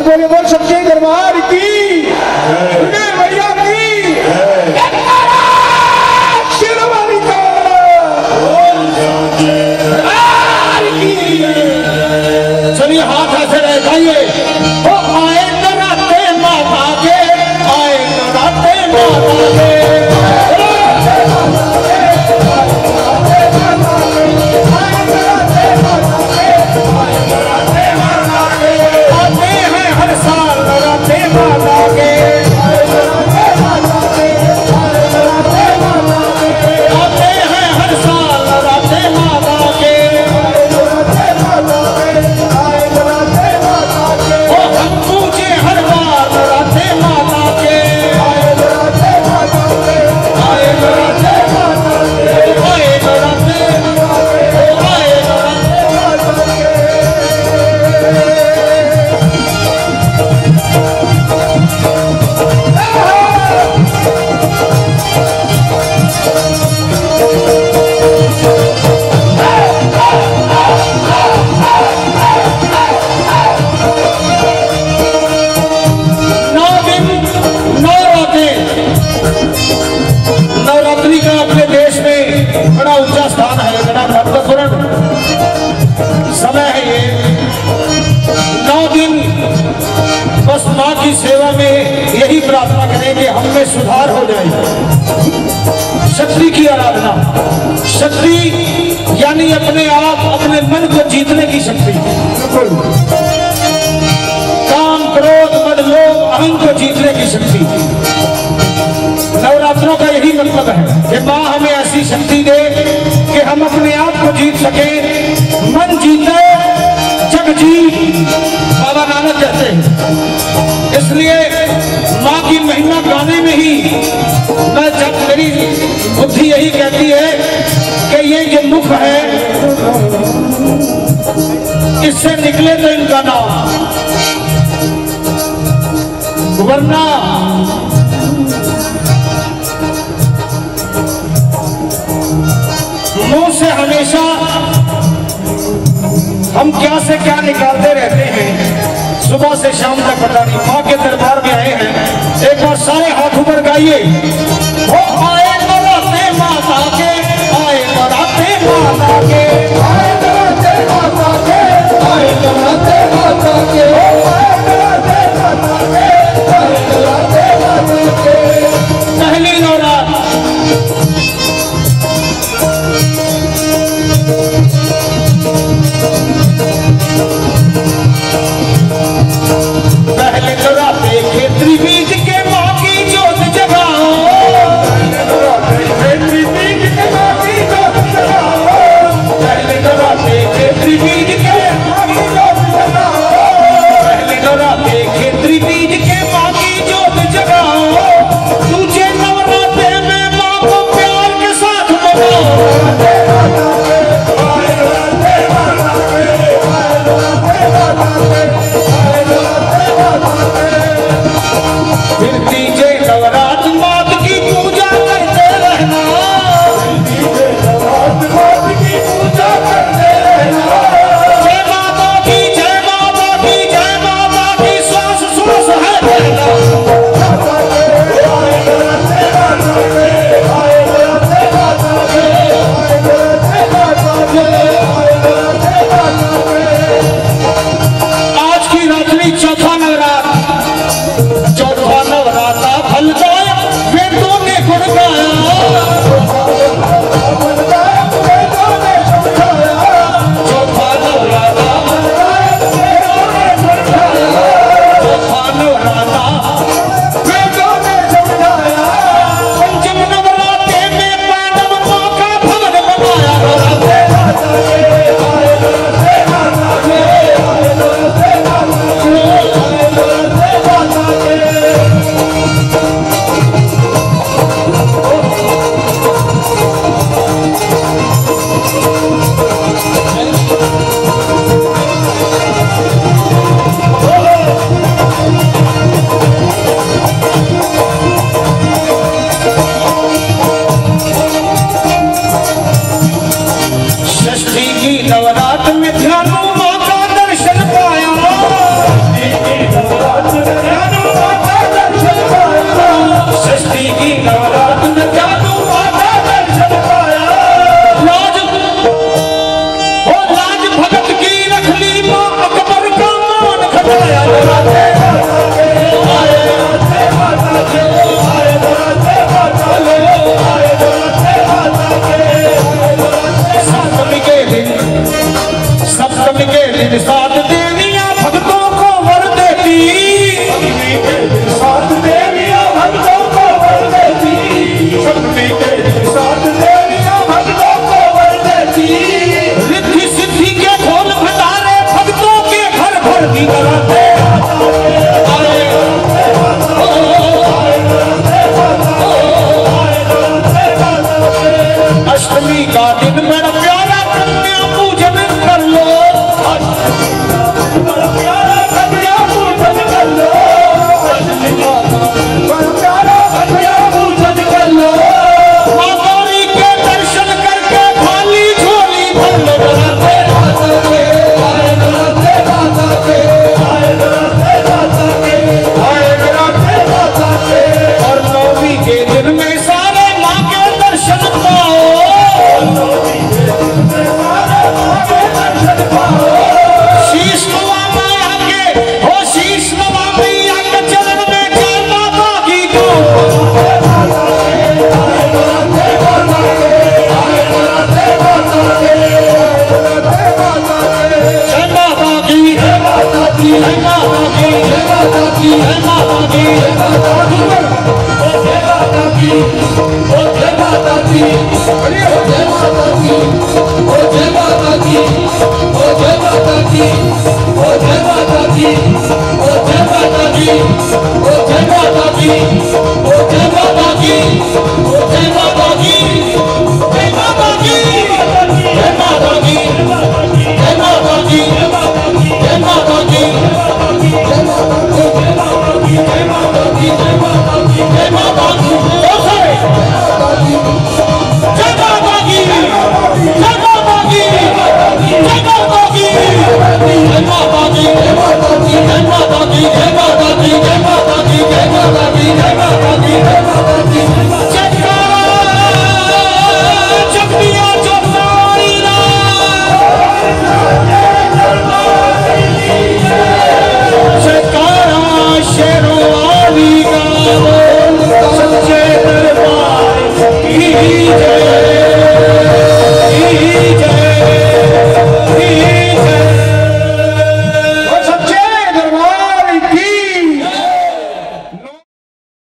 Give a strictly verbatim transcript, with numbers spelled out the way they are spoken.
बोले बोल सच्चे दरबार की भैया की शेरवाली का चलिए हाथ ऐसे लगाइए। ओ आए नराते माता के, आए नराते माता के, आते हैं हर साल नराते माता के, आते हैं हर साल नराते माता के। ओ हम पूछे हर बार नराते माता के, आए नराते माता के, आए नराते माता के, आए नराते माता के। नौ दिन नौ रातें नवरात्रि का अपने देश में बड़ा ऊंचा स्थान है, बड़ा महत्वपूर्ण समय है ये। नौ दिन बस माँ की सेवा में यही प्रार्थना करें कि हम में सुधार हो जाए। शक्ति की आराधना, शक्ति यानी अपने आप अपने मन को जीतने की शक्ति, काम क्रोध मद लोभ अहं को जीतने की शक्ति। नवरात्रों का यही मतलब है कि माँ हमें ऐसी शक्ति दे कि हम अपने आप को जीत सके। मन जीते जग जीत, बाबा नानक कहते हैं। इसलिए माँ की महिमा गाने में ही मैं जब मेरी बुद्धि यही कहती है कि ये जो मुख है इससे निकले तो इनका नाम, वरना मुंह से हमेशा हम क्या से क्या निकालते रहते हैं, सुबह से शाम तक पता नहीं। माँ के दरबार में आए हैं, एक बार सारे हाथ ऊपर गाइए। वो आए नराते माता के, आए नराते माता के, आए नराते माता के, आए नराते माता के, आए नराते माता के, आए नराते माता के। पहली नवरात पहले नवराते खेतरी बीज के माँ की जोत जगाओ, की, ओ जय माता की, ओ जय माता की, ओ जय माता की, ओ जय माता की, ओ जय माता की, जय माता की, जय माता की,